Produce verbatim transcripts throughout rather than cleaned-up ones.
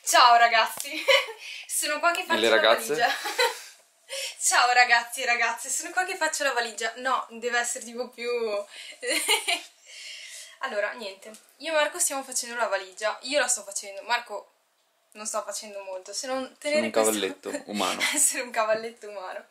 Ciao ragazzi, sono qua che faccio le la ragazze? valigia. Ciao ragazzi e ragazze, sono qua che faccio la valigia. No, deve essere tipo più... Allora, niente, io e Marco stiamo facendo la valigia. Io la sto facendo, Marco non sta facendo molto, se non tenere Sono un cavalletto questo... umano. essere un cavalletto umano.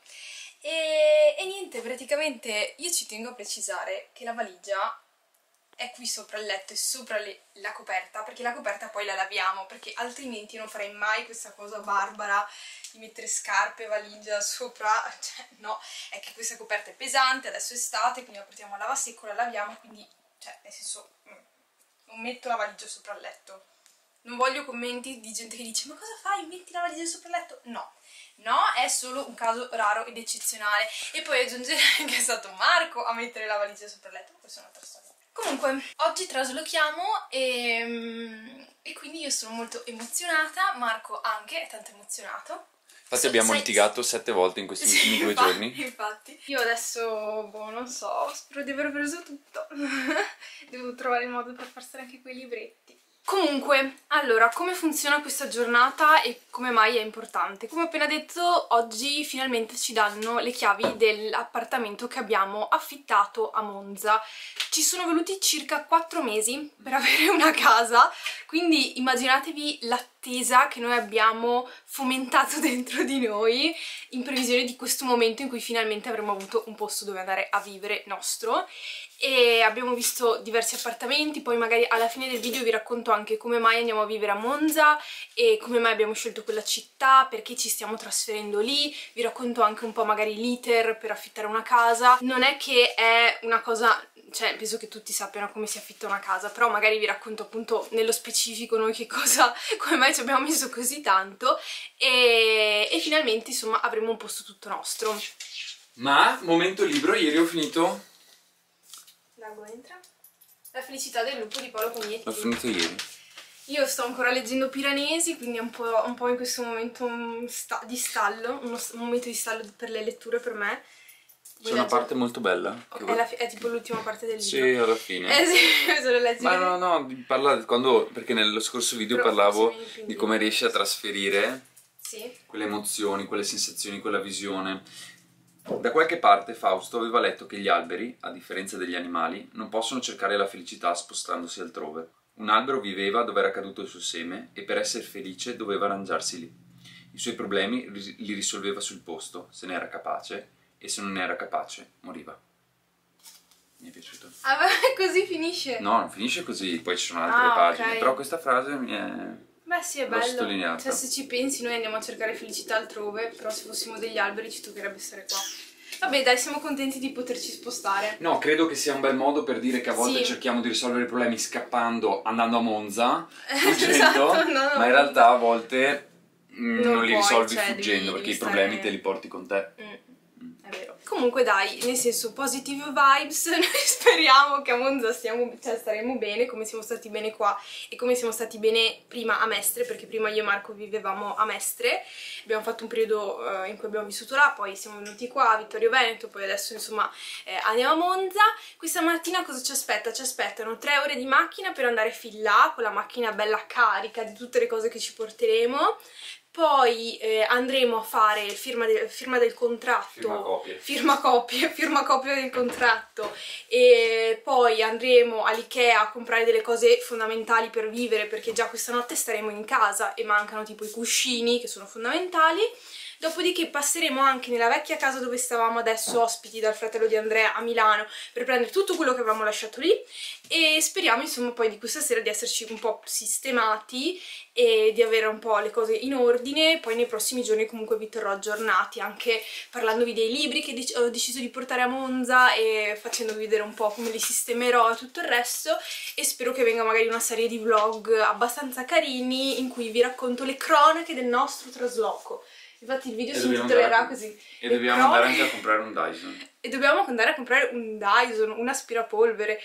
E... e niente, praticamente io ci tengo a precisare che la valigia è qui sopra il letto e sopra le, la coperta, perché la coperta poi la laviamo, perché altrimenti non farei mai questa cosa barbara di mettere scarpe e valigia sopra, cioè no, è che questa coperta è pesante, adesso è estate, quindi la portiamo a lavasecco, la laviamo, quindi, cioè, nel senso, non metto la valigia sopra il letto. Non voglio commenti di gente che dice, ma cosa fai, metti la valigia sopra il letto? No. No, è solo un caso raro ed eccezionale. E poi aggiungerei che è stato Marco a mettere la valigia sopra il letto, ma questa è un'altra storia. Comunque, oggi traslochiamo e, e quindi io sono molto emozionata, Marco anche è tanto emozionato. Infatti So, abbiamo sai... litigato sette volte in questi ultimi due infatti, giorni. Infatti. Io adesso, boh, non so, spero di aver preso tutto. Devo trovare il modo per far stare anche quei libretti. Comunque, allora, come funziona questa giornata e come mai è importante? Come ho appena detto, oggi finalmente ci danno le chiavi dell'appartamento che abbiamo affittato a Monza. Ci sono voluti circa quattro mesi per avere una casa, quindi immaginatevi l'attesa che noi abbiamo fomentato dentro di noi in previsione di questo momento in cui finalmente avremo avuto un posto dove andare a vivere nostro. E abbiamo visto diversi appartamenti, poi magari alla fine del video vi racconto anche come mai andiamo a vivere a Monza e come mai abbiamo scelto quella città, perché ci stiamo trasferendo lì, vi racconto anche un po' magari l'iter per affittare una casa. Non è che è una cosa, cioè penso che tutti sappiano come si affitta una casa, però magari vi racconto appunto nello specifico noi che cosa, come mai ci abbiamo messo così tanto e, e finalmente insomma avremo un posto tutto nostro. Ma, momento libero, ieri ho finito... Lago entra. La felicità del lupo di Paolo Cognetti. L'ho finito ieri. Io sto ancora leggendo Piranesi, quindi è un po', un po' in questo momento un sta di stallo, uno un momento di stallo per le letture per me. C'è una parte molto bella. Okay, è, la, è tipo l'ultima parte del libro. Sì, alla fine. Eh sì, se lo leggi. Ma no, no, parla quando, perché nello scorso video Però parlavo di come riesci a trasferire sì. quelle emozioni, quelle sensazioni, quella visione. Da qualche parte Fausto aveva letto che gli alberi, a differenza degli animali, non possono cercare la felicità spostandosi altrove. Un albero viveva dove era caduto il suo seme e per essere felice doveva arrangiarsi lì. I suoi problemi li risolveva sul posto, se ne era capace, e se non era capace, moriva. Mi è piaciuto. Ah, ma così finisce? No, non finisce così, poi ci sono altre ah, pagine, okay. Però questa frase mi è... Beh sì, è l'ho bello. sottolineata. Cioè se ci pensi noi andiamo a cercare felicità altrove, però se fossimo degli alberi ci toccherebbe stare qua. Vabbè dai, siamo contenti di poterci spostare. No, credo che sia un bel modo per dire che a volte sì. cerchiamo di risolvere i problemi scappando, andando a Monza, fuggendo, esatto, no, no, ma in realtà a volte mm, non, non li puoi, risolvi cioè, fuggendo, devi, perché devi i problemi stare... te li porti con te. Mm. È vero. Comunque dai, nel senso, positive vibes, noi speriamo che a Monza stiamo, cioè, staremo bene, come siamo stati bene qua e come siamo stati bene prima a Mestre, perché prima io e Marco vivevamo a Mestre, abbiamo fatto un periodo uh, in cui abbiamo vissuto là, poi siamo venuti qua a Vittorio Veneto, poi adesso insomma eh, andiamo a Monza. Questa mattina cosa ci aspetta? Ci aspettano tre ore di macchina per andare fin là, con la macchina bella carica di tutte le cose che ci porteremo. Poi eh, andremo a fare firma, de firma del contratto, firma copie. firma copie, firma copia del contratto e poi andremo all'Ikea a comprare delle cose fondamentali per vivere, perché già questa notte staremo in casa e mancano tipo i cuscini che sono fondamentali. Dopodiché passeremo anche nella vecchia casa dove stavamo adesso ospiti dal fratello di Andrea a Milano per prendere tutto quello che avevamo lasciato lì e speriamo insomma poi di questa sera di esserci un po' sistemati e di avere un po' le cose in ordine. Poi nei prossimi giorni comunque vi terrò aggiornati anche parlandovi dei libri che ho deciso di portare a Monza e facendovi vedere un po' come li sistemerò e tutto il resto, e spero che venga magari una serie di vlog abbastanza carini in cui vi racconto le cronache del nostro trasloco. Infatti il video si intitolerà così. E dobbiamo andare anche a comprare un Dyson. E dobbiamo andare a comprare un Dyson, un aspirapolvere.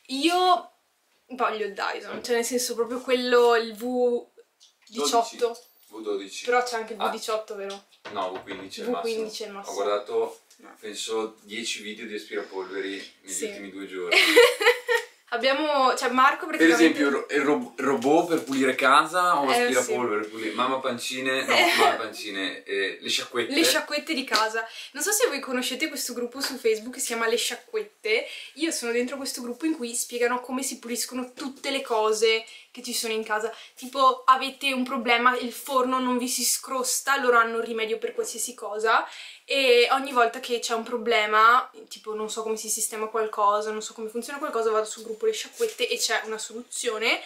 Io voglio il Dyson, cioè nel senso proprio quello, il V diciotto. V dodici. Però c'è anche il ah. V diciotto, vero? No, V quindici è il V massimo. quindici è il massimo. Ho guardato, no. penso, dieci video di aspirapolveri negli sì. ultimi due giorni. Abbiamo, cioè Marco Per praticamente... esempio il ro robot per pulire casa o Eh, aspirapolvere per pulire... Mamma pancine, no, Eh. mamma pancine, eh, le sciacquette. Le sciacquette di casa. Non so se voi conoscete questo gruppo su Facebook che si chiama Le Sciacquette. Io sono dentro questo gruppo in cui spiegano come si puliscono tutte le cose che ci sono in casa. Tipo, avete un problema, il forno non vi si scrosta, loro hanno un rimedio per qualsiasi cosa. E ogni volta che c'è un problema, tipo non so come si sistema qualcosa, non so come funziona qualcosa, vado sul gruppo Le Sciacquette e c'è una soluzione.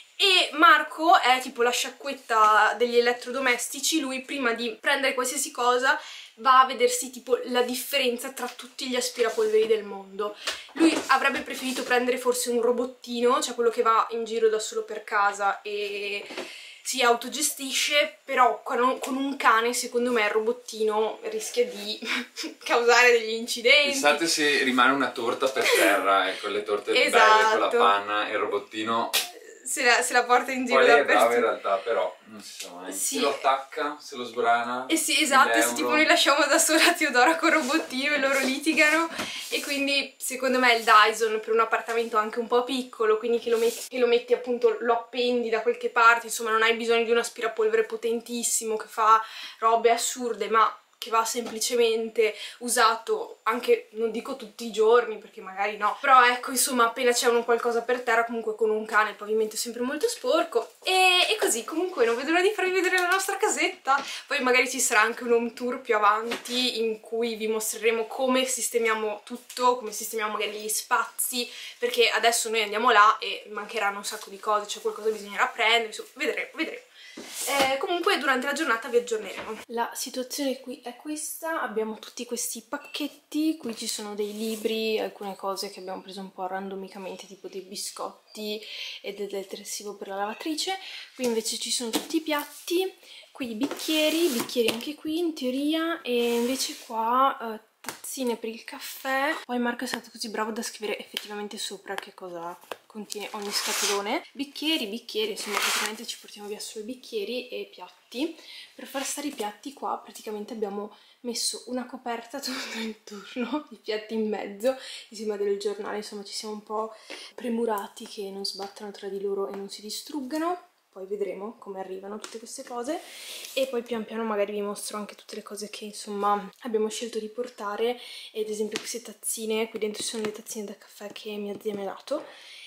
E Marco è tipo la sciacquetta degli elettrodomestici. Lui prima di prendere qualsiasi cosa va a vedersi tipo la differenza tra tutti gli aspirapolveri del mondo. Lui avrebbe preferito prendere forse un robottino, cioè quello che va in giro da solo per casa e si autogestisce, però con un cane secondo me il robottino rischia di causare degli incidenti. Pensate se rimane una torta per terra, ecco, le torte Esatto. belle con la panna e il robottino se la, se la porta in giro poi lei è dappertutto. brava in realtà, però non si sa mai. Sì. Se lo attacca, se lo sbrana. Eh sì, esatto, se euro. tipo noi lasciamo da sola Teodora col robottino e loro litigano. E quindi secondo me il Dyson per un appartamento anche un po' piccolo, quindi che lo metti, che lo metti appunto, lo appendi da qualche parte, insomma non hai bisogno di un aspirapolvere potentissimo che fa robe assurde, ma che va semplicemente usato anche, non dico tutti i giorni perché magari no, però ecco, insomma, appena c'è un qualcosa per terra, comunque con un cane il pavimento è sempre molto sporco e, e così. Comunque non vedo l'ora di farvi vedere la nostra casetta, poi magari ci sarà anche un home tour più avanti in cui vi mostreremo come sistemiamo tutto, come sistemiamo magari gli spazi, perché adesso noi andiamo là e mancheranno un sacco di cose, c'è qualcosa che bisognerà prendere, insomma, vedremo, vedremo. Eh, comunque durante la giornata vi aggiorneremo. La situazione qui è questa, abbiamo tutti questi pacchetti, qui ci sono dei libri, alcune cose che abbiamo preso un po' randomicamente, tipo dei biscotti e del detersivo per la lavatrice. Qui invece ci sono tutti i piatti, qui i bicchieri, bicchieri anche qui in teoria, e invece qua eh, tazzine per il caffè. Poi Marco è stato così bravo da scrivere effettivamente sopra che cosa contiene ogni scatolone. Bicchieri, bicchieri, insomma praticamente ci portiamo via solo bicchieri e piatti. Per far stare i piatti qua praticamente abbiamo messo una coperta tutto intorno, i piatti in mezzo, insieme a del giornale, insomma ci siamo un po' premurati che non sbattano tra di loro e non si distruggano. Poi vedremo come arrivano tutte queste cose e poi pian piano magari vi mostro anche tutte le cose che insomma abbiamo scelto di portare, ed esempio queste tazzine, qui dentro ci sono le tazzine da caffè che mia zia mi ha dato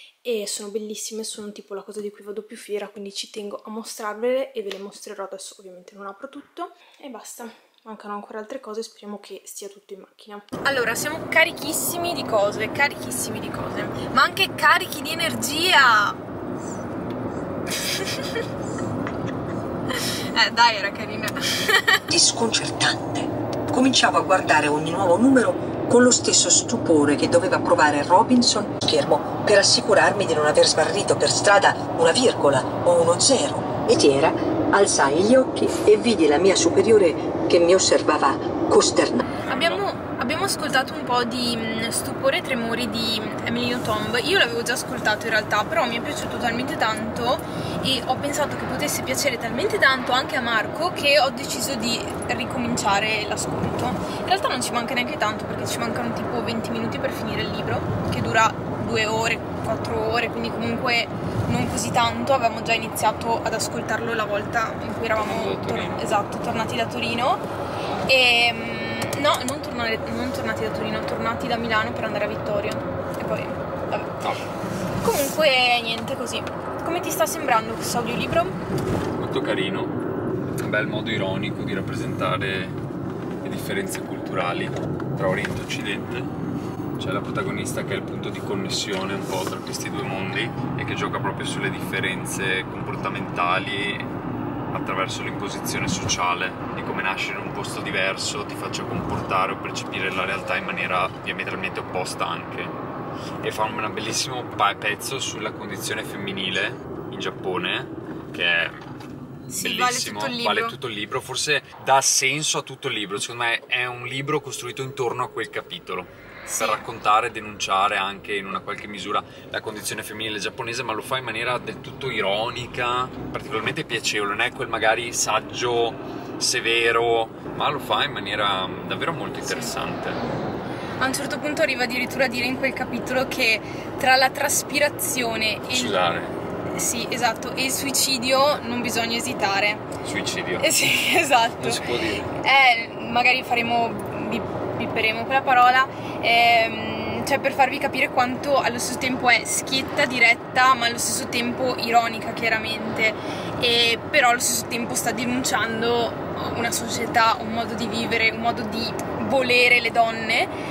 e sono bellissime, sono tipo la cosa di cui vado più fiera, quindi ci tengo a mostrarvele e ve le mostrerò adesso. Ovviamente non apro tutto e basta, mancano ancora altre cose, speriamo che stia tutto in macchina. Allora, siamo carichissimi di cose, carichissimi di cose, ma anche carichi di energia! Eh dai, era carina. Disconcertante. Cominciavo a guardare ogni nuovo numero con lo stesso stupore che doveva provare Robinson sullo schermo per assicurarmi di non aver smarrito per strada una virgola o uno zero. E era, alzai gli occhi e vidi la mia superiore che mi osservava costernata. Abbiamo... Abbiamo ascoltato un po' di Stupore e tremori di Emily Tomb. Io l'avevo già ascoltato in realtà, però mi è piaciuto talmente tanto e ho pensato che potesse piacere talmente tanto anche a Marco che ho deciso di ricominciare l'ascolto. In realtà non ci manca neanche tanto, perché ci mancano tipo venti minuti per finire il libro, che dura due ore, quattro ore, quindi comunque non così tanto. Avevamo già iniziato ad ascoltarlo la volta in cui eravamo tor esatto, tornati da Torino e... No, non, tornare, non tornati da Torino, tornati da Milano per andare a Vittoria. E poi, vabbè. No. Comunque, niente, così. Come ti sta sembrando questo audiolibro? Molto carino, un bel modo ironico di rappresentare le differenze culturali tra Oriente e Occidente. C'è la protagonista che è il punto di connessione un po' tra questi due mondi e che gioca proprio sulle differenze comportamentali attraverso l'imposizione sociale, di come nascere in un posto diverso ti faccia comportare o percepire la realtà in maniera diametralmente opposta anche. E fa un bellissimo pezzo sulla condizione femminile in Giappone, che è sì, bellissimo, vale tutto, vale tutto il libro, forse dà senso a tutto il libro. Secondo me è un libro costruito intorno a quel capitolo, sì, per raccontare e denunciare anche in una qualche misura la condizione femminile giapponese, ma lo fa in maniera del tutto ironica, particolarmente piacevole. Non è quel magari saggio, severo, ma lo fa in maniera davvero molto interessante. Sì. A un certo punto arriva addirittura a dire in quel capitolo che tra la traspirazione e Sudare. Sì, esatto, e il suicidio non bisogna esitare. Suicidio. Eh sì, esatto. Non si può dire. Eh, magari faremo, bipperemo quella parola, ehm, cioè per farvi capire quanto allo stesso tempo è schietta, diretta, ma allo stesso tempo ironica, chiaramente. E però allo stesso tempo sta denunciando una società, un modo di vivere, un modo di volere le donne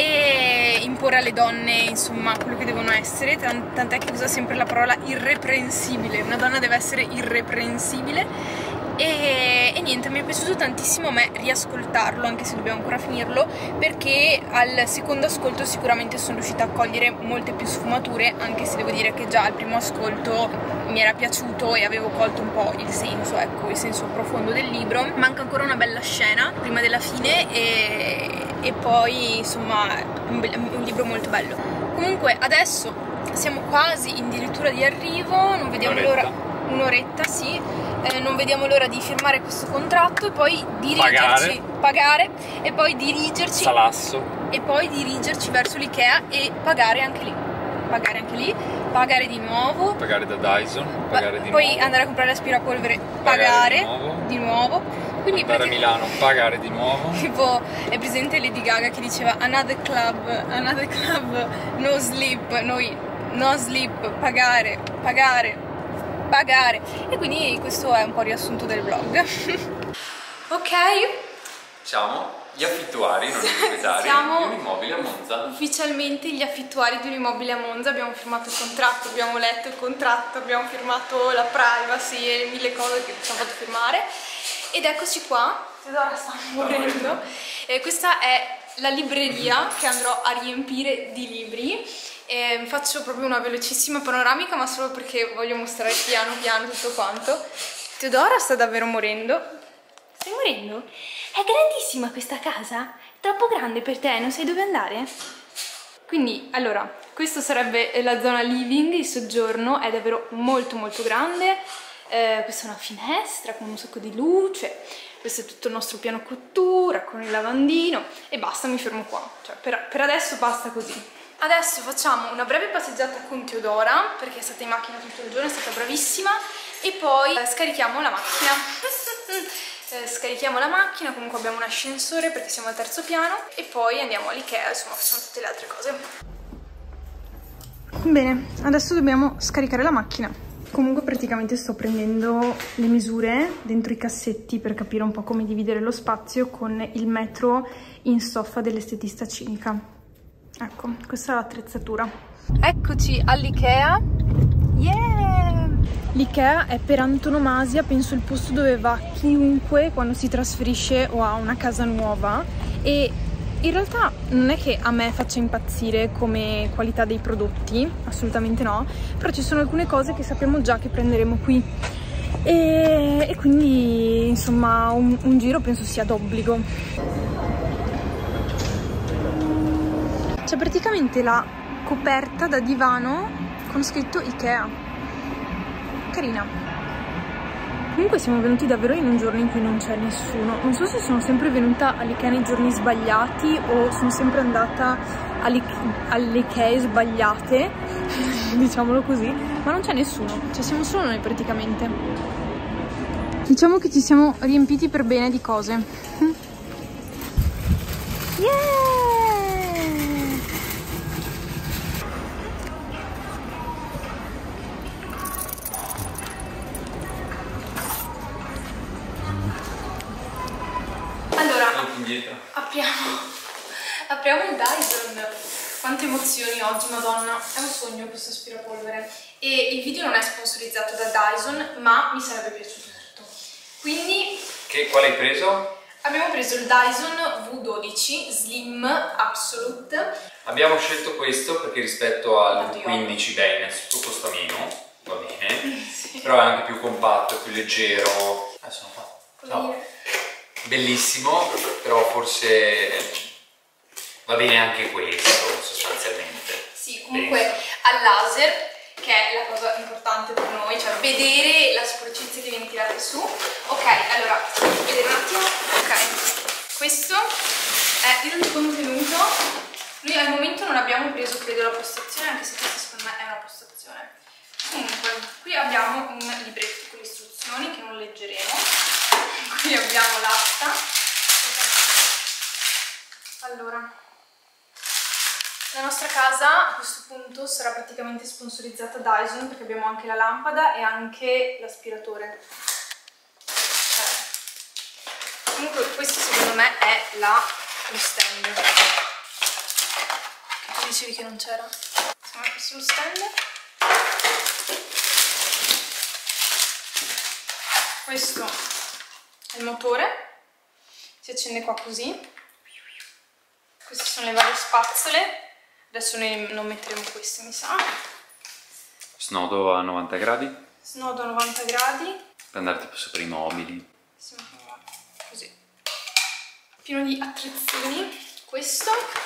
e imporre alle donne insomma quello che devono essere, tant'è che usa sempre la parola irreprensibile, una donna deve essere irreprensibile e, e niente, mi è piaciuto tantissimo a me riascoltarlo, anche se dobbiamo ancora finirlo, perché al secondo ascolto sicuramente sono riuscita a cogliere molte più sfumature, anche se devo dire che già al primo ascolto mi era piaciuto e avevo colto un po' il senso, ecco, il senso profondo del libro. Manca ancora una bella scena prima della fine e, e poi insomma un, un libro molto bello. Comunque adesso siamo quasi addirittura di arrivo, non vediamo l'ora, un'oretta sì, eh, non vediamo l'ora di firmare questo contratto e poi dirigerci, pagare, pagare e poi dirigerci Salasso e poi dirigerci verso l'Ikea e pagare anche lì. Pagare anche lì, pagare di nuovo, pagare da Dyson, pagare di poi nuovo, andare a comprare l'aspirapolvere, pagare, pagare di nuovo, di nuovo. Quindi andare a Milano, pagare di nuovo. Tipo, è presente Lady Gaga che diceva another club, another club, no sleep, noi no sleep, pagare, pagare, pagare. E quindi questo è un po' il riassunto del vlog. Ok? Siamo gli affittuari, non i proprietari, Siamo di un immobile a Monza. Ufficialmente gli affittuari di un immobile a Monza, abbiamo firmato il contratto, abbiamo letto il contratto, abbiamo firmato la privacy e mille cose che ci hanno fatto firmare. Ed eccoci qua, Teodora sta morendo. E questa è la libreria che andrò a riempire di libri. E faccio proprio una velocissima panoramica, ma solo perché voglio mostrare piano piano tutto quanto. Teodora sta davvero morendo. Stai morendo? È grandissima questa casa? Troppo grande per te, non sai dove andare? Quindi, allora, questa sarebbe la zona living, il soggiorno, è davvero molto molto grande. Eh, questa è una finestra con un sacco di luce, questo è tutto il nostro piano cottura con il lavandino e basta, mi fermo qua, cioè per, per adesso basta così. Adesso facciamo una breve passeggiata con Teodora perché è stata in macchina tutto il giorno, è stata bravissima, e poi eh, scarichiamo la macchina. eh, scarichiamo la macchina, comunque abbiamo un ascensore perché siamo al terzo piano, e poi andiamo all'Ikea, insomma facciamo tutte le altre cose. Bene, adesso dobbiamo scaricare la macchina. Comunque praticamente sto prendendo le misure dentro i cassetti per capire un po' come dividere lo spazio con il metro in stoffa dell'estetista cinica. Ecco, questa è l'attrezzatura. Eccoci all'Ikea. Yeah! L'Ikea è per antonomasia, penso, il posto dove va chiunque quando si trasferisce o ha una casa nuova, e in realtà non è che a me faccia impazzire come qualità dei prodotti, assolutamente no, però ci sono alcune cose che sappiamo già che prenderemo qui e, e quindi insomma un, un giro penso sia d'obbligo. C'è praticamente la coperta da divano con scritto Ikea, carina. Comunque siamo venuti davvero in un giorno in cui non c'è nessuno. Non so se sono sempre venuta all'Ikea nei giorni sbagliati o sono sempre andata alle Ikea sbagliate, diciamolo così, ma non c'è nessuno, cioè siamo solo noi praticamente. Diciamo che ci siamo riempiti per bene di cose. Yeah! Apriamo, apriamo il Dyson. Quante emozioni oggi, madonna, è un sogno questo aspirapolvere. E il video non è sponsorizzato da Dyson, ma mi sarebbe piaciuto tutto. Quindi... Che, quale hai preso? Abbiamo preso il Dyson V dodici Slim Absolute. Abbiamo scelto questo perché rispetto al V quindici Dyness tutto costa meno, va bene, sì. Però è anche più compatto, più leggero. Adesso non fa. No. Bellissimo, però forse va bene anche questo sostanzialmente. Sì, comunque al laser, che è la cosa importante per noi, cioè vedere la sporcizia che viene tirata su. Ok, allora, vedere un attimo. Ok, questo è il contenuto Noi al momento non abbiamo preso, credo, la postazione, anche se questa secondo me è una postazione. Comunque, qui abbiamo un libretto con le istruzioni che non leggeremo. Qui abbiamo l'asta. Allora, la nostra casa a questo punto sarà praticamente sponsorizzata da Dyson, perché abbiamo anche la lampada e anche l'aspiratore. Eh. Comunque questo secondo me è la, lo stand. Tu dicevi che non c'era? Siamo sullo stand. Questo è il motore, si accende qua così. Queste sono le varie spazzole. Adesso noi non metteremo queste, mi sa. Snodo a novanta gradi. Snodo a novanta gradi. Per andare tipo sopra i mobili. Così. Pieno di attrezzini. Questo.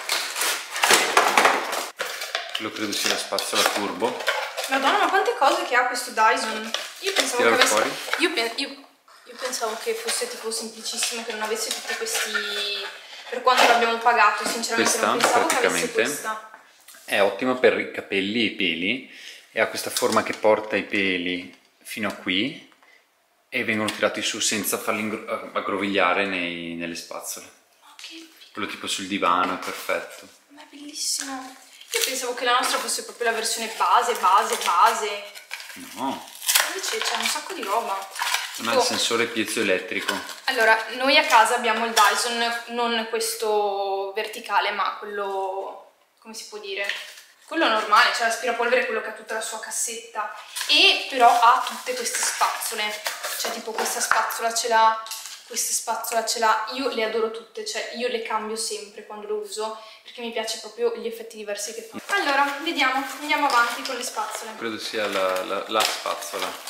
Quello credo sia la spazzola turbo. Madonna, ma quante cose che ha questo Dyson. Io pensavo Tiralo che avesse... fuori. Io, pen... io... io pensavo che fosse tipo semplicissimo, che non avesse tutti questi... Per quanto l'abbiamo pagato, sinceramente Questa, non pensavo che avesse praticamente, questa. È ottima per i capelli e i peli e ha questa forma che porta i peli fino a qui e vengono tirati su senza farli aggrovigliare nei, nelle spazzole. Ma che... Quello tipo sul divano è perfetto. Ma è bellissimo. Io pensavo che la nostra fosse proprio la versione base, base, base. No. Invece c'è un sacco di roba. Non ha il sensore piezoelettrico. Allora, noi a casa abbiamo il Dyson, non questo verticale, ma quello, come si può dire? Quello normale, cioè l'aspirapolvere, quello che ha tutta la sua cassetta. E però ha tutte queste spazzole. Cioè tipo questa spazzola ce l'ha, questa spazzola ce l'ha. Io le adoro tutte, cioè io le cambio sempre quando lo uso, perché mi piace proprio gli effetti diversi che fa. Allora, vediamo, andiamo avanti con le spazzole. Credo sia la, la, la spazzola.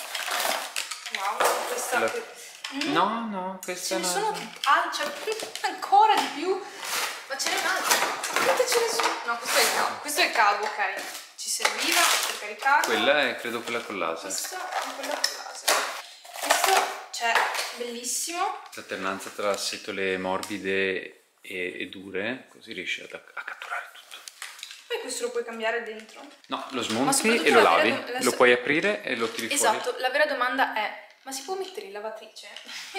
Wow, questa... La... Mm. No, no, questa Ce ne no. sono ah, cioè, ancora di più, ma ce n'è un'altra. Ma quante ce ne sono? No, questo è il cavo, questo è il cavo, ok. Ci serviva per caricarlo. Quella è, credo, quella con laser. Questa è quella con laser. Questo, cioè, bellissimo. L'alternanza tra setole morbide e, e dure, così riesci ad, a catturare tutto. Poi questo lo puoi cambiare dentro. No, lo Ma smonti soprattutto e lo la lavi, vera- la- lo puoi aprire e lo tiri fuori. Esatto, la vera domanda è: ma si può mettere in lavatrice?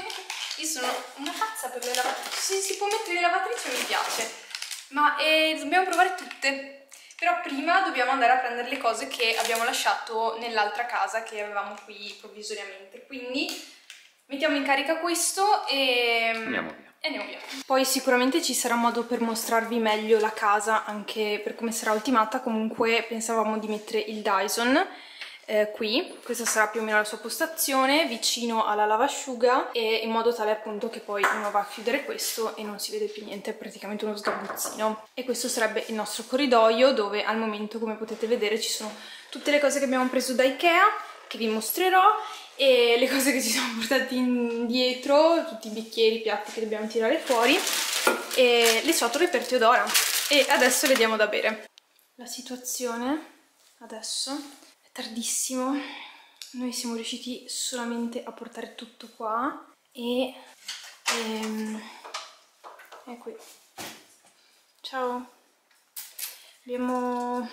Io sono una pazza per le lavatrici. Se si può mettere in lavatrice mi piace. Ma eh, dobbiamo provare tutte. Però prima dobbiamo andare a prendere le cose che abbiamo lasciato nell'altra casa che avevamo qui provvisoriamente. Quindi mettiamo in carica questo e Andiamo via. E andiamo via. Poi sicuramente ci sarà modo per mostrarvi meglio la casa, anche per come sarà ultimata. Comunque pensavamo di mettere il Dyson Eh, qui, questa sarà più o meno la sua postazione, vicino alla lavasciuga, e in modo tale appunto che poi uno va a chiudere questo e non si vede più niente, è praticamente uno sgabuzzino. E questo sarebbe il nostro corridoio, dove al momento, come potete vedere, ci sono tutte le cose che abbiamo preso da Ikea, che vi mostrerò, e le cose che ci siamo portati indietro, tutti i bicchieri, i piatti che dobbiamo tirare fuori, e le ciotole per Teodora. E adesso le diamo da bere. La situazione adesso... tardissimo, noi siamo riusciti solamente a portare tutto qua e ehm, è qui. Ciao, abbiamo...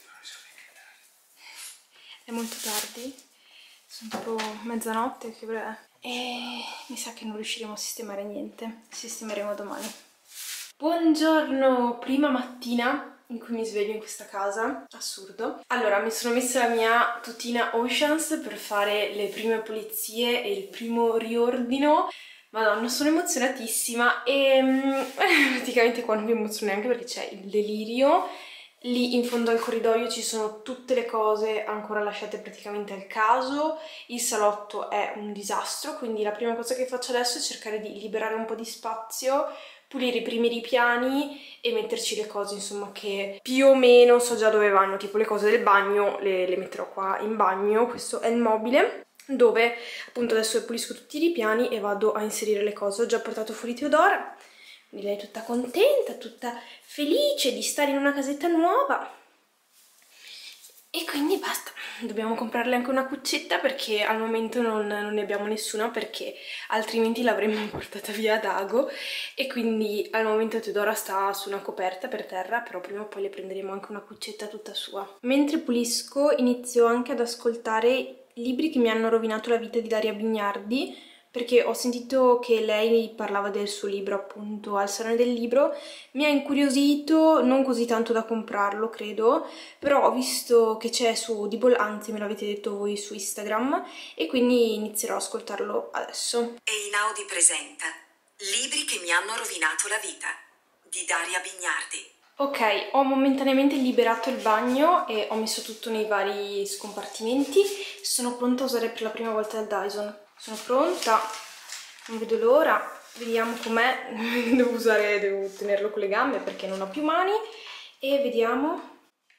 è molto tardi, sono tipo mezzanotte che e mi sa che non riusciremo a sistemare niente, sistemeremo domani. Buongiorno, prima mattina in cui mi sveglio in questa casa, assurdo. Allora, mi sono messa la mia tutina Oceans per fare le prime pulizie e il primo riordino. Madonna, sono emozionatissima e um, praticamente qua non mi emoziono neanche perché c'è il delirio. Lì in fondo al corridoio ci sono tutte le cose ancora lasciate praticamente al caso. Il salotto è un disastro, quindi la prima cosa che faccio adesso è cercare di liberare un po' di spazio, pulire i primi ripiani e metterci le cose, insomma, che più o meno so già dove vanno, tipo le cose del bagno le, le metterò qua in bagno. Questo è il mobile, dove appunto adesso pulisco tutti i ripiani e vado a inserire le cose. Ho già portato fuori Teodora, quindi lei è tutta contenta, tutta felice di stare in una casetta nuova. E quindi basta, dobbiamo comprarle anche una cuccetta perché al momento non, non ne abbiamo nessuna, perché altrimenti l'avremmo portata via ad ago, e quindi al momento Teodora sta su una coperta per terra, però prima o poi le prenderemo anche una cuccetta tutta sua. Mentre pulisco inizio anche ad ascoltare libri che mi hanno rovinato la vita di Daria Bignardi, perché ho sentito che lei parlava del suo libro appunto al Salone del Libro, mi ha incuriosito, non così tanto da comprarlo credo, però ho visto che c'è su Audible, anzi me l'avete detto voi su Instagram, e quindi inizierò ad ascoltarlo adesso. Einaudi presenta Libri che mi hanno rovinato la vita di Daria Bignardi. Ok, ho momentaneamente liberato il bagno e ho messo tutto nei vari scompartimenti, sono pronta a usare per la prima volta il Dyson. Sono pronta, non vedo l'ora, vediamo com'è. Devo usare, devo tenerlo con le gambe perché non ho più mani, e vediamo.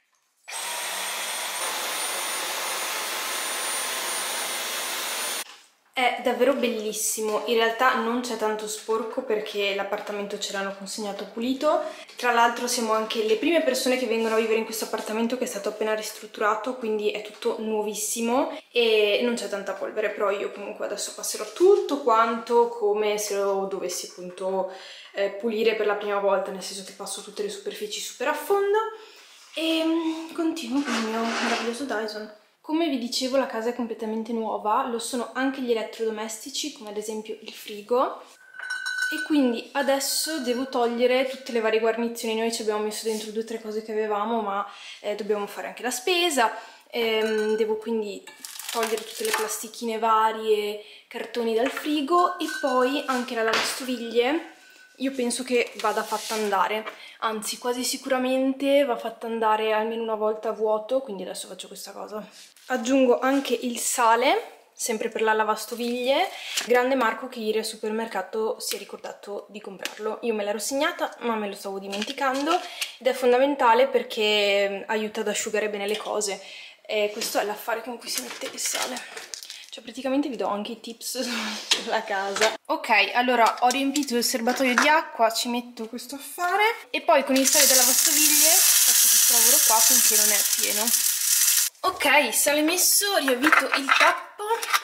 È davvero bellissimo, in realtà non c'è tanto sporco perché l'appartamento ce l'hanno consegnato pulito. Tra l'altro siamo anche le prime persone che vengono a vivere in questo appartamento, che è stato appena ristrutturato, quindi è tutto nuovissimo e non c'è tanta polvere, però io comunque adesso passerò tutto quanto come se lo dovessi appunto eh, pulire per la prima volta, nel senso che passo tutte le superfici super a fondo e continuo con il mio meraviglioso Dyson. Come vi dicevo, la casa è completamente nuova, lo sono anche gli elettrodomestici, come ad esempio il frigo, e quindi adesso devo togliere tutte le varie guarnizioni. Noi ci abbiamo messo dentro due o tre cose che avevamo, ma eh, dobbiamo fare anche la spesa, ehm, devo quindi togliere tutte le plastichine varie, cartoni dal frigo, e poi anche la lavastoviglie. Io penso che vada fatta andare, anzi quasi sicuramente va fatta andare almeno una volta a vuoto, quindi adesso faccio questa cosa. Aggiungo anche il sale, sempre per la lavastoviglie, grande marco che ieri al supermercato si è ricordato di comprarlo. Io me l'ero segnata ma me lo stavo dimenticando, ed è fondamentale perché aiuta ad asciugare bene le cose, e questo è l'affare con cui si mette il sale. Cioè praticamente vi do anche i tips sulla casa. Ok, allora ho riempito il serbatoio di acqua, ci metto questo affare e poi con il sale della lavastoviglie faccio questo lavoro qua finché non è pieno. Ok, sale messo, riavvito il tappo.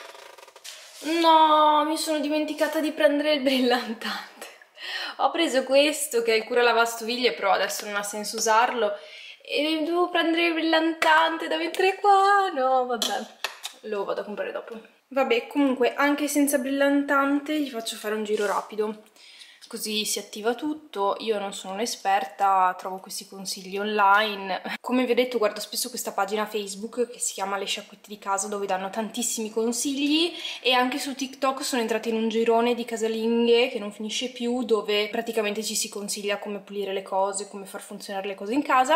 No, mi sono dimenticata di prendere il brillantante. Ho preso questo che è il cura lavastoviglie, però adesso non ha senso usarlo, e devo prendere il brillantante da mettere qua. No, vabbè, lo vado a comprare dopo. Vabbè, comunque anche senza brillantante gli faccio fare un giro rapido, così si attiva tutto. Io non sono un'esperta, trovo questi consigli online. Come vi ho detto, guardo spesso questa pagina Facebook che si chiama Le Sciacquette di Casa, dove danno tantissimi consigli, e anche su TikTok sono entrata in un girone di casalinghe che non finisce più, dove praticamente ci si consiglia come pulire le cose, come far funzionare le cose in casa,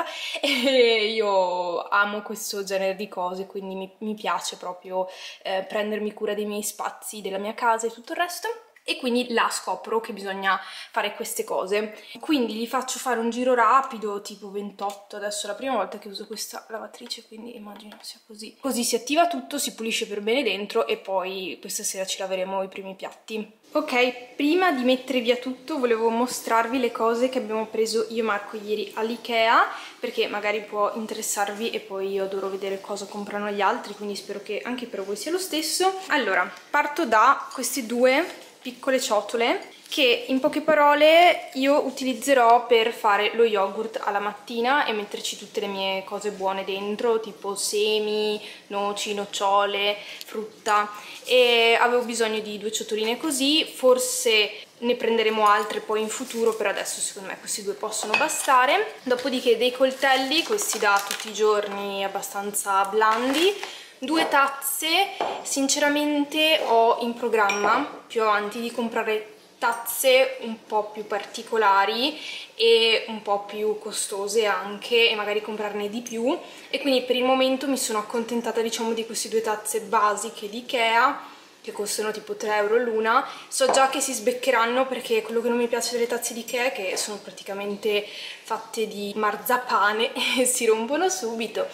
e io amo questo genere di cose, quindi mi, mi piace proprio eh, prendermi cura dei miei spazi, della mia casa e tutto il resto. E quindi là scopro che bisogna fare queste cose, quindi gli faccio fare un giro rapido, tipo ventotto, adesso è la prima volta che uso questa lavatrice, quindi immagino sia così. Così si attiva tutto, si pulisce per bene dentro, e poi questa sera ci laveremo i primi piatti. Ok, prima di mettere via tutto volevo mostrarvi le cose che abbiamo preso io e Marco ieri all'Ikea, perché magari può interessarvi e poi io dovrò vedere cosa comprano gli altri, quindi spero che anche per voi sia lo stesso. Allora, parto da queste due piccole ciotole che in poche parole io utilizzerò per fare lo yogurt alla mattina e metterci tutte le mie cose buone dentro, tipo semi, noci, nocciole, frutta, e avevo bisogno di due ciotoline così. Forse ne prenderemo altre poi in futuro, però adesso secondo me questi due possono bastare. Dopodiché dei coltelli, questi da tutti i giorni, abbastanza blandi. Due tazze, sinceramente ho in programma più avanti di comprare tazze un po' più particolari e un po' più costose anche, e magari comprarne di più, e quindi per il momento mi sono accontentata, diciamo, di queste due tazze basiche di Ikea che costano tipo tre euro l'una. So già che si sbeccheranno, perché quello che non mi piace delle tazze di Ikea è che sono praticamente fatte di marzapane e si rompono subito,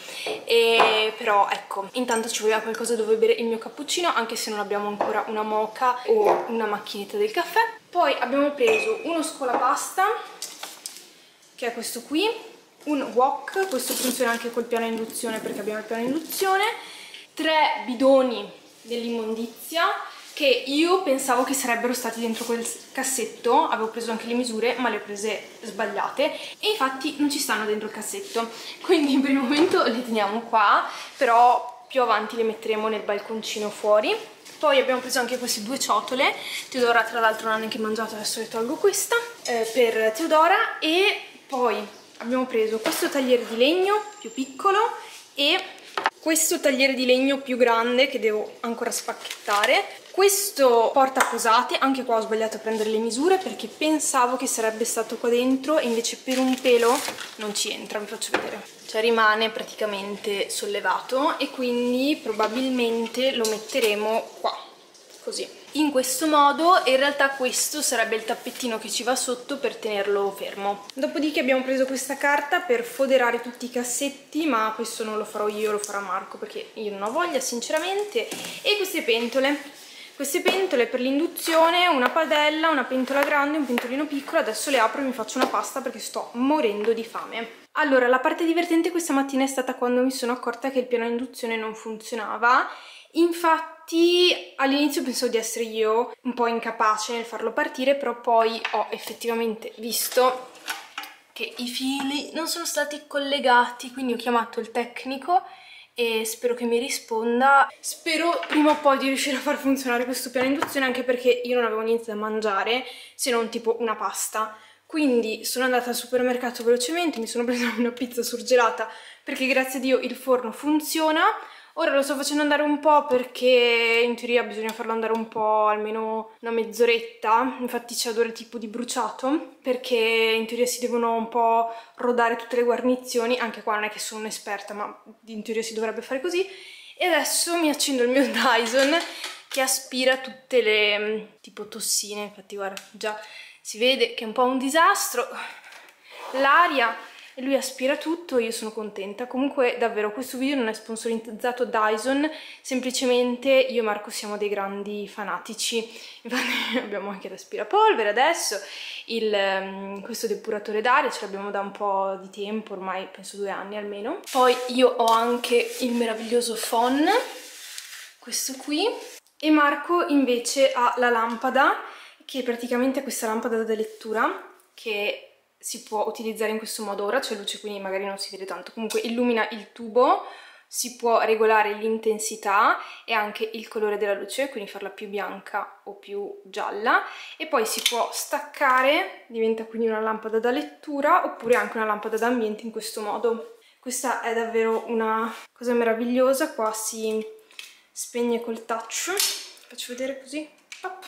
e però ecco, intanto ci voleva qualcosa dove bere il mio cappuccino, anche se non abbiamo ancora una moka o una macchinetta del caffè. Poi abbiamo preso uno scolapasta, che è questo qui, un wok, questo funziona anche col piano induzione perché abbiamo il piano induzione, tre bidoni dell'immondizia che io pensavo che sarebbero stati dentro quel cassetto, avevo preso anche le misure ma le ho prese sbagliate e infatti non ci stanno dentro il cassetto, quindi per il momento le teniamo qua, però più avanti le metteremo nel balconcino fuori. Poi abbiamo preso anche queste due ciotole, Teodora tra l'altro non ha neanche mangiato, adesso le tolgo questa, eh, per Teodora, e poi abbiamo preso questo tagliere di legno più piccolo e questo tagliere di legno più grande che devo ancora spacchettare. Questo portaposate, anche qua ho sbagliato a prendere le misure perché pensavo che sarebbe stato qua dentro e invece per un pelo non ci entra, vi faccio vedere. Cioè rimane praticamente sollevato e quindi probabilmente lo metteremo qua, così. In questo modo, in realtà questo sarebbe il tappettino che ci va sotto per tenerlo fermo. Dopodiché abbiamo preso questa carta per foderare tutti i cassetti, ma questo non lo farò io, lo farà Marco perché io non ho voglia sinceramente. E queste pentole. Queste pentole per l'induzione, una padella, una pentola grande, un pentolino piccolo. Adesso le apro e mi faccio una pasta perché sto morendo di fame. Allora, la parte divertente questa mattina è stata quando mi sono accorta che il piano induzione non funzionava. Infatti all'inizio pensavo di essere io un po' incapace nel farlo partire, però poi ho effettivamente visto che i fili non sono stati collegati, quindi ho chiamato il tecnico e spero che mi risponda. Spero prima o poi di riuscire a far funzionare questo piano induzione, anche perché io non avevo niente da mangiare se non tipo una pasta. Quindi sono andata al supermercato velocemente, mi sono presa una pizza surgelata perché grazie a Dio il forno funziona. Ora lo sto facendo andare un po' perché in teoria bisogna farlo andare un po', almeno una mezz'oretta, infatti c'è odore tipo di bruciato, perché in teoria si devono un po' rodare tutte le guarnizioni, anche qua non è che sono un'esperta ma in teoria si dovrebbe fare così. E adesso mi accendo il mio Dyson che aspira tutte le tipo tossine, infatti guarda già si vede che è un po' un disastro l'aria. E lui aspira tutto, io sono contenta. Comunque davvero questo video non è sponsorizzato Dyson, semplicemente io e Marco siamo dei grandi fanatici. Infatti abbiamo anche l'aspirapolvere adesso, il, um, questo depuratore d'aria ce l'abbiamo da un po' di tempo, ormai penso due anni almeno. Poi io ho anche il meraviglioso phon, questo qui, e Marco invece ha la lampada, che praticamente è questa lampada da lettura, che si può utilizzare in questo modo. Ora c'è luce quindi magari non si vede tanto, comunque illumina il tubo, si può regolare l'intensità e anche il colore della luce, quindi farla più bianca o più gialla, e poi si può staccare, diventa quindi una lampada da lettura oppure anche una lampada d'ambiente in questo modo. Questa è davvero una cosa meravigliosa, qua si spegne col touch, faccio vedere così, Pop.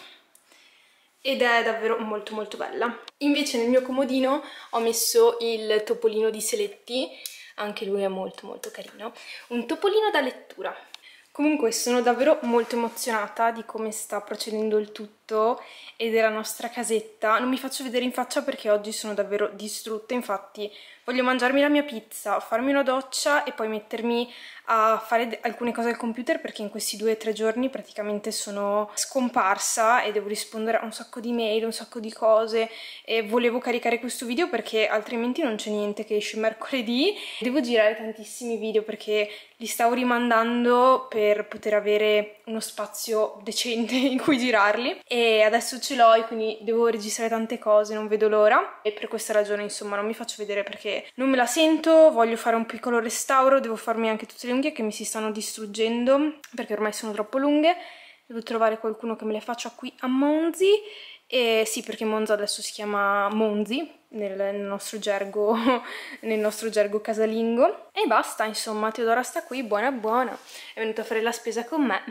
Ed è davvero molto molto bella. Invece nel mio comodino ho messo il topolino di Seletti, anche lui è molto molto carino, un topolino da lettura. Comunque sono davvero molto emozionata di come sta procedendo il tutto e della nostra casetta. Non mi faccio vedere in faccia perché oggi sono davvero distrutta, infatti voglio mangiarmi la mia pizza, farmi una doccia e poi mettermi a fare alcune cose al computer perché in questi due o tre giorni praticamente sono scomparsa e devo rispondere a un sacco di mail, un sacco di cose, e volevo caricare questo video perché altrimenti non c'è niente che esce mercoledì. Devo girare tantissimi video perché li stavo rimandando per poter avere uno spazio decente in cui girarli e adesso ce l'ho e quindi devo registrare tante cose, non vedo l'ora, e per questa ragione insomma non mi faccio vedere perché non me la sento, voglio fare un piccolo restauro, devo farmi anche tutte le unghie che mi si stanno distruggendo perché ormai sono troppo lunghe, devo trovare qualcuno che me le faccia qui a Monzi. E sì, perché Monza adesso si chiama Monzi nel, nel nostro gergo nel nostro gergo casalingo. E basta, insomma, Teodora sta qui, buona buona, è venuta a fare la spesa con me.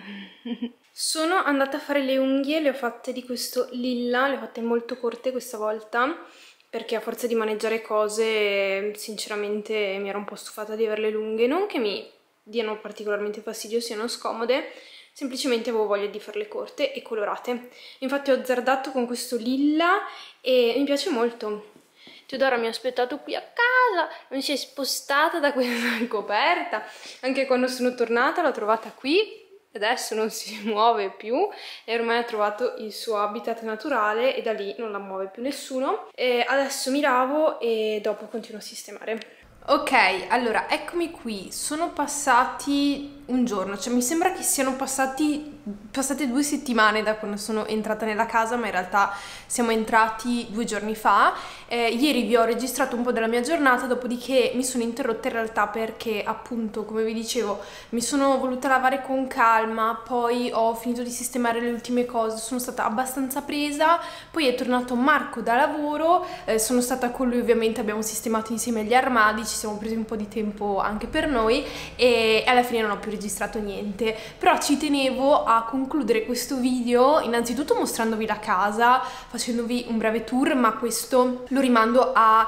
Sono andata a fare le unghie, le ho fatte di questo lilla, le ho fatte molto corte questa volta perché a forza di maneggiare cose sinceramente mi ero un po' stufata di averle lunghe, non che mi diano particolarmente fastidio, siano scomode, semplicemente avevo voglia di farle corte e colorate. Infatti ho azzardato con questo lilla e mi piace molto. Teodora mi ha aspettato qui a casa, non si è spostata da questa coperta, anche quando sono tornata l'ho trovata qui, adesso non si muove più e ormai ha trovato il suo habitat naturale e da lì non la muove più nessuno. E adesso mi lavo e dopo continuo a sistemare. Ok, allora eccomi qui, sono passati un giorno, cioè mi sembra che siano passati, passate due settimane da quando sono entrata nella casa, ma in realtà siamo entrati due giorni fa. Eh, ieri vi ho registrato un po' della mia giornata, dopodiché mi sono interrotta in realtà perché appunto, come vi dicevo, mi sono voluta lavare con calma, poi ho finito di sistemare le ultime cose, sono stata abbastanza presa, poi è tornato Marco da lavoro, eh, sono stata con lui, ovviamente abbiamo sistemato insieme gli armadi, ci siamo presi un po' di tempo anche per noi e alla fine non ho più registrato niente, però ci tenevo a concludere questo video innanzitutto mostrandovi la casa, facendovi un breve tour, ma questo lo rimando a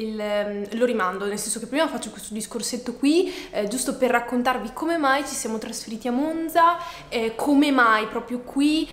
Il, lo rimando, nel senso che prima faccio questo discorsetto qui, eh, giusto per raccontarvi come mai ci siamo trasferiti a Monza, eh, come mai proprio qui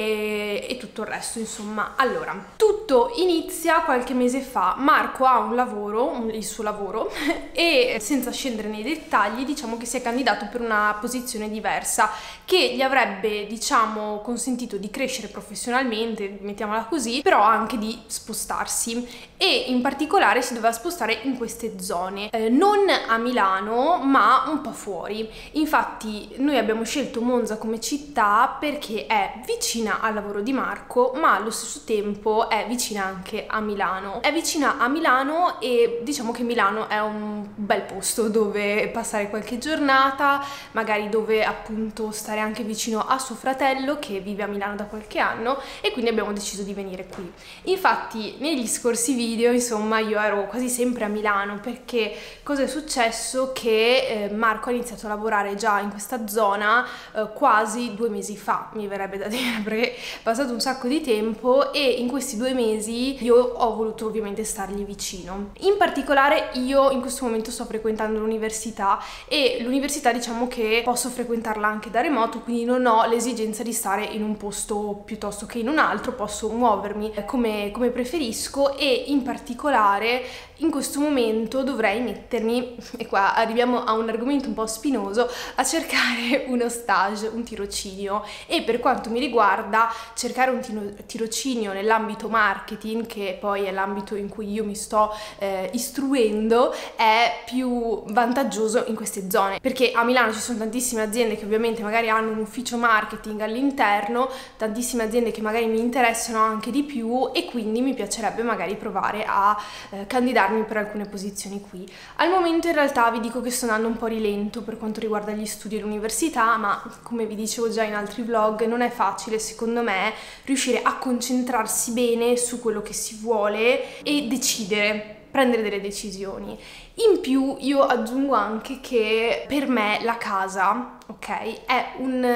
e, e tutto il resto, insomma. Allora, tutto inizia qualche mese fa. Marco ha un lavoro, un, il suo lavoro, e senza scendere nei dettagli, diciamo che si è candidato per una posizione diversa che gli avrebbe, diciamo, consentito di crescere professionalmente, mettiamola così, però anche di spostarsi, e in particolare si doveva spostare in queste zone, eh, non a Milano ma un po' fuori. Infatti noi abbiamo scelto Monza come città perché è vicina al lavoro di Marco, ma allo stesso tempo è vicina anche a Milano. È vicina a Milano e diciamo che Milano è un bel posto dove passare qualche giornata, magari dove appunto stare anche vicino a suo fratello che vive a Milano da qualche anno, e quindi abbiamo deciso di venire qui. Infatti negli scorsi video, insomma, io ero quasi sempre a Milano perché cosa è successo? Che eh, Marco ha iniziato a lavorare già in questa zona eh, quasi due mesi fa, mi verrebbe da dire, perché è passato un sacco di tempo e in questi due mesi io ho voluto ovviamente stargli vicino. In particolare io in questo momento sto frequentando l'università e l'università diciamo che posso frequentarla anche da remoto, quindi non ho l'esigenza di stare in un posto piuttosto che in un altro, posso muovermi come, come preferisco, e in particolare in questo momento dovrei mettermi, e qua arriviamo a un argomento un po' spinoso, a cercare uno stage, un tirocinio, e per quanto mi riguarda cercare un tirocinio nell'ambito marketing, che poi è l'ambito in cui io mi sto eh, istruendo, è più vantaggioso in queste zone, perché a Milano ci sono tantissime aziende che ovviamente magari hanno un ufficio marketing all'interno, tantissime aziende che magari mi interessano anche di più, e quindi mi piacerebbe magari provare a eh, candidarmi per alcune posizioni qui. Al momento in realtà vi dico che sto andando un po' rilento per quanto riguarda gli studi e l'università, ma come vi dicevo già in altri vlog non è facile secondo me riuscire a concentrarsi bene su quello che si vuole e decidere, prendere delle decisioni. In più io aggiungo anche che per me la casa, ok, è un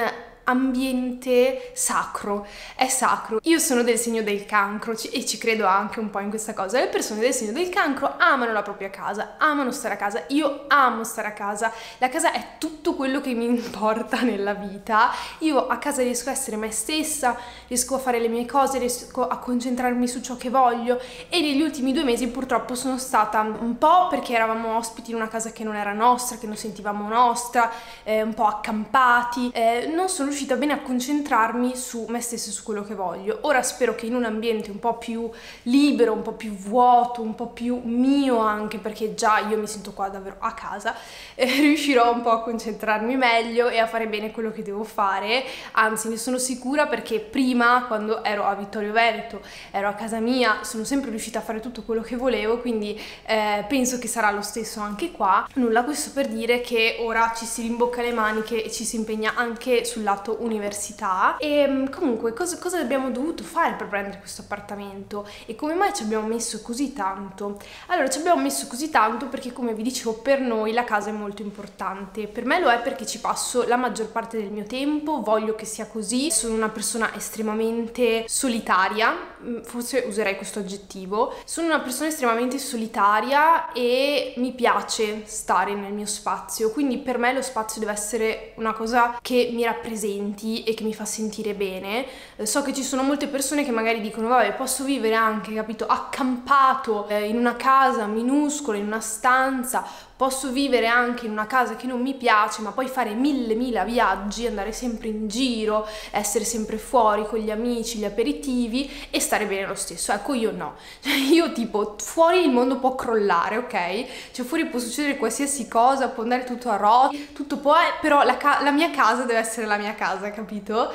ambiente sacro, è sacro. Io sono del segno del cancro e ci credo anche un po' in questa cosa. Le persone del segno del cancro amano la propria casa, amano stare a casa. Io amo stare a casa, la casa è tutto quello che mi importa nella vita. Io a casa riesco a essere me stessa, riesco a fare le mie cose, riesco a concentrarmi su ciò che voglio, e negli ultimi due mesi purtroppo sono stata un po' perché eravamo ospiti in una casa che non era nostra, che non sentivamo nostra, eh, un po' accampati, eh, non sono riuscita bene a concentrarmi su me stessa e su quello che voglio. Ora spero che in un ambiente un po' più libero, un po' più vuoto, un po' più mio, anche perché già io mi sento qua davvero a casa, eh, riuscirò un po' a concentrarmi meglio e a fare bene quello che devo fare. Anzi, ne sono sicura, perché prima, quando ero a Vittorio Veneto, ero a casa mia, sono sempre riuscita a fare tutto quello che volevo, quindi eh, penso che sarà lo stesso anche qua. Nulla, questo per dire che ora ci si rimbocca le maniche e ci si impegna anche sul lato università. E comunque cosa, cosa abbiamo dovuto fare per prendere questo appartamento e come mai ci abbiamo messo così tanto? Allora, ci abbiamo messo così tanto perché, come vi dicevo, per noi la casa è molto importante. Per me lo è perché ci passo la maggior parte del mio tempo, voglio che sia così. Sono una persona estremamente solitaria, forse userei questo aggettivo. Sono una persona estremamente solitaria e mi piace stare nel mio spazio, quindi per me lo spazio deve essere una cosa che mi rappresenti e che mi fa sentire bene. So che ci sono molte persone che magari dicono vabbè, posso vivere anche, capito, accampato eh, in una casa minuscola, in una stanza, posso vivere anche in una casa che non mi piace, ma poi fare mille mila viaggi, andare sempre in giro, essere sempre fuori con gli amici, gli aperitivi e stare bene lo stesso. Ecco, io no. Io tipo, fuori il mondo può crollare, ok? Cioè fuori può succedere qualsiasi cosa, può andare tutto a rotoli, tutto può, però la, la mia casa deve essere la mia casa, capito?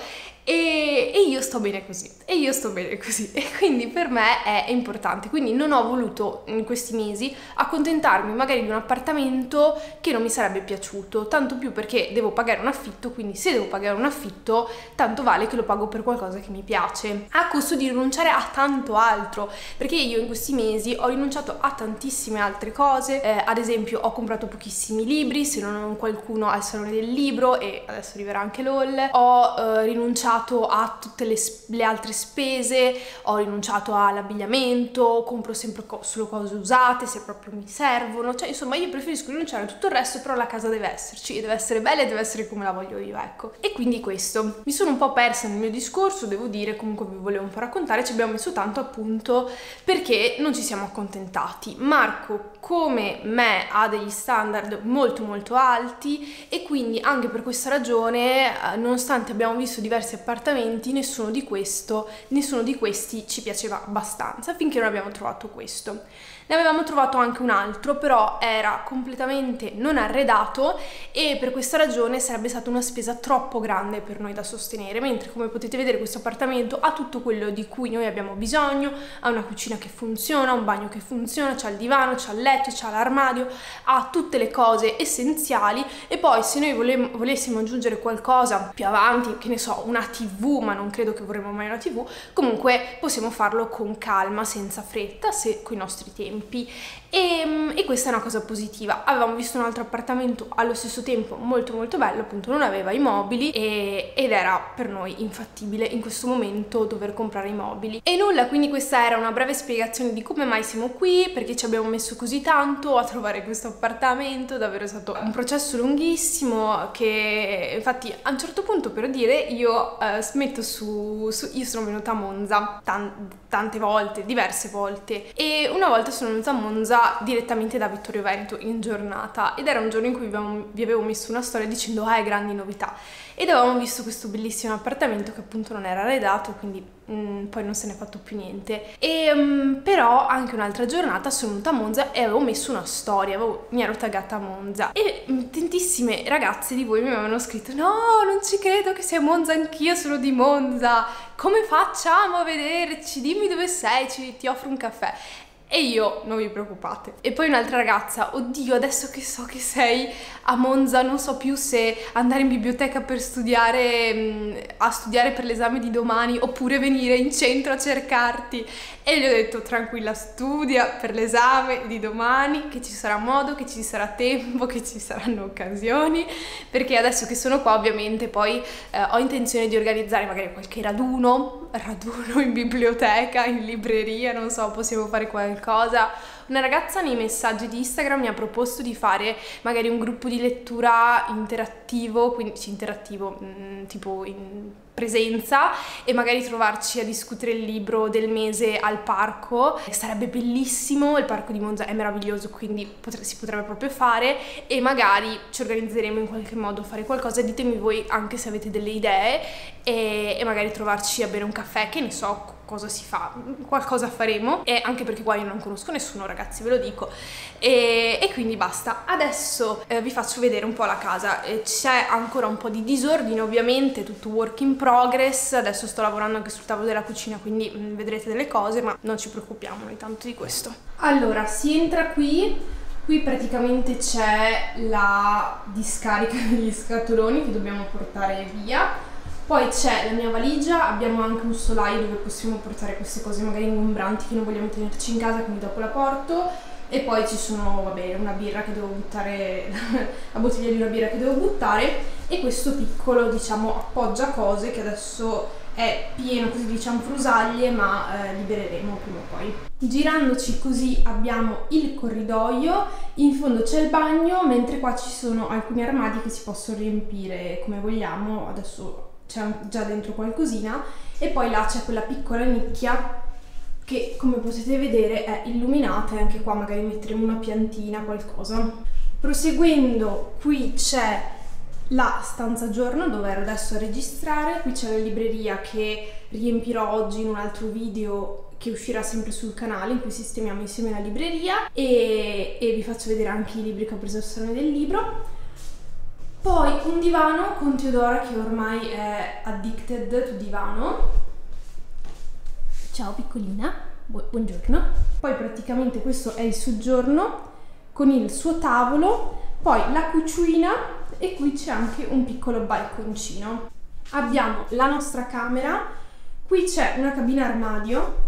E, e io sto bene così, e io sto bene così, e quindi per me è importante. Quindi non ho voluto in questi mesi accontentarmi magari di un appartamento che non mi sarebbe piaciuto, tanto più perché devo pagare un affitto, quindi se devo pagare un affitto tanto vale che lo pago per qualcosa che mi piace, a costo di rinunciare a tanto altro, perché io in questi mesi ho rinunciato a tantissime altre cose. Eh, ad esempio ho comprato pochissimi libri, se non ho qualcuno al salone del libro, e adesso arriverà anche l'O L. Ho eh, rinunciato a tutte le, le altre spese, ho rinunciato all'abbigliamento, compro sempre co solo cose usate se proprio mi servono, cioè insomma io preferisco rinunciare a tutto il resto, però la casa deve esserci e deve essere bella e deve essere come la voglio io, ecco. E quindi questo, mi sono un po' persa nel mio discorso, devo dire, comunque vi volevo un po' raccontare, ci abbiamo messo tanto appunto perché non ci siamo accontentati. Marco, come me, ha degli standard molto molto alti e quindi anche per questa ragione, nonostante abbiamo visto diversi appartamenti, nessuno di questo, nessuno di questi ci piaceva abbastanza finché non abbiamo trovato questo. Ne avevamo trovato anche un altro, però era completamente non arredato e per questa ragione sarebbe stata una spesa troppo grande per noi da sostenere, mentre come potete vedere questo appartamento ha tutto quello di cui noi abbiamo bisogno, ha una cucina che funziona, un bagno che funziona, c'ha il divano, c'ha il letto, c'ha l'armadio, ha tutte le cose essenziali. E poi se noi volem volessimo aggiungere qualcosa più avanti, che ne so, una tivù, ma non credo che vorremmo mai una tivù, comunque possiamo farlo con calma, senza fretta, se coi nostri tempi. E, e questa è una cosa positiva. Avevamo visto un altro appartamento allo stesso tempo molto molto bello, appunto non aveva i mobili e, ed era per noi infattibile in questo momento dover comprare i mobili. E nulla, quindi questa era una breve spiegazione di come mai siamo qui, perché ci abbiamo messo così tanto a trovare questo appartamento. Davvero è stato un processo lunghissimo che infatti a un certo punto, per dire, io eh, smetto su, su io sono venuta a Monza tan tante volte, diverse volte, e una volta sono venuta a Monza direttamente da Vittorio Veneto in giornata ed era un giorno in cui vi avevo, vi avevo messo una storia dicendo ah, grandi novità, ed avevamo visto questo bellissimo appartamento che appunto non era arredato, quindi mh, poi non se ne è fatto più niente. E mh, però anche un'altra giornata sono venuta a Monza e avevo messo una storia, avevo, mi ero taggata a Monza e mh, tantissime ragazze di voi mi avevano scritto no, non ci credo che sei a Monza, anch'io sono di Monza, come facciamo a vederci, dimmi dove sei, ci, ti offro un caffè. E io, non vi preoccupate. E poi un'altra ragazza, oddio, adesso che so che sei a Monza non so più se andare in biblioteca per studiare, mh, a studiare per l'esame di domani oppure venire in centro a cercarti. E gli ho detto tranquilla, studia per l'esame di domani, che ci sarà modo, che ci sarà tempo, che ci saranno occasioni, perché adesso che sono qua ovviamente poi eh, ho intenzione di organizzare magari qualche raduno, raduno in biblioteca, in libreria, non so, possiamo fare qualcosa. Una ragazza nei messaggi di Instagram mi ha proposto di fare magari un gruppo di lettura interattivo, quindi sì, interattivo, mh, tipo in presenza, e magari trovarci a discutere il libro del mese al parco. Sarebbe bellissimo, il parco di Monza è meraviglioso, quindi potre, si potrebbe proprio fare, e magari ci organizzeremo in qualche modo a fare qualcosa. Ditemi voi anche se avete delle idee e, e magari trovarci a bere un caffè, che ne so cosa si fa, qualcosa faremo, e anche perché qua io non conosco nessuno, ragazzi, ve lo dico, e, e quindi basta. Adesso eh, vi faccio vedere un po' la casa. Eh, c'è ancora un po' di disordine, ovviamente, tutto work in progress. Adesso sto lavorando anche sul tavolo della cucina, quindi mh, vedrete delle cose, ma non ci preoccupiamo noi tanto di questo. Allora, si entra qui. Qui praticamente c'è la discarica degli scatoloni che dobbiamo portare via. Poi c'è la mia valigia, abbiamo anche un solaio dove possiamo portare queste cose magari ingombranti che non vogliamo tenerci in casa, quindi dopo la porto. E poi ci sono, vabbè, una birra che devo buttare, la bottiglia di una birra che devo buttare, e questo piccolo, diciamo, appoggia cose che adesso è pieno così di cianfrusaglie, ma eh, libereremo prima o poi. Girandoci così abbiamo il corridoio, in fondo c'è il bagno, mentre qua ci sono alcuni armadi che si possono riempire come vogliamo. Adesso c'è già dentro qualcosina, e poi là c'è quella piccola nicchia che, come potete vedere, è illuminata, e anche qua magari metteremo una piantina, qualcosa. Proseguendo, qui c'è la stanza giorno dove ero adesso a registrare, qui c'è la libreria che riempirò oggi in un altro video che uscirà sempre sul canale, in cui sistemiamo insieme la libreria e, e vi faccio vedere anche i libri che ho preso al salone del libro. Poi un divano con Teodora che ormai è addicted to divano. Ciao piccolina, Bu- buongiorno. Poi praticamente questo è il soggiorno con il suo tavolo, poi la cucina e qui c'è anche un piccolo balconcino. Abbiamo la nostra camera, qui c'è una cabina armadio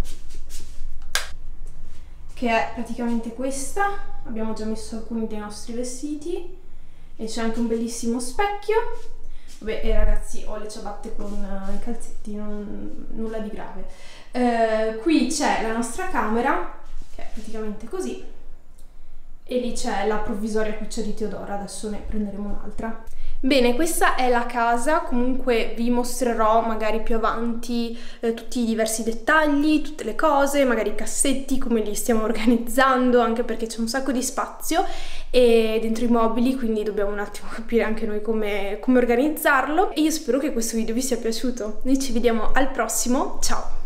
che è praticamente questa, abbiamo già messo alcuni dei nostri vestiti e c'è anche un bellissimo specchio. Vabbè, e ragazzi, ho le ciabatte con uh, i calzetti, non, nulla di grave. Uh, qui c'è la nostra camera, che è praticamente così, e lì c'è la provvisoria cuccia di Teodora, adesso ne prenderemo un'altra. Bene, questa è la casa, comunque vi mostrerò magari più avanti eh, tutti i diversi dettagli, tutte le cose, magari i cassetti, come li stiamo organizzando, anche perché c'è un sacco di spazio e dentro i mobili, quindi dobbiamo un attimo capire anche noi come, come organizzarlo. E io spero che questo video vi sia piaciuto. Noi ci vediamo al prossimo, ciao!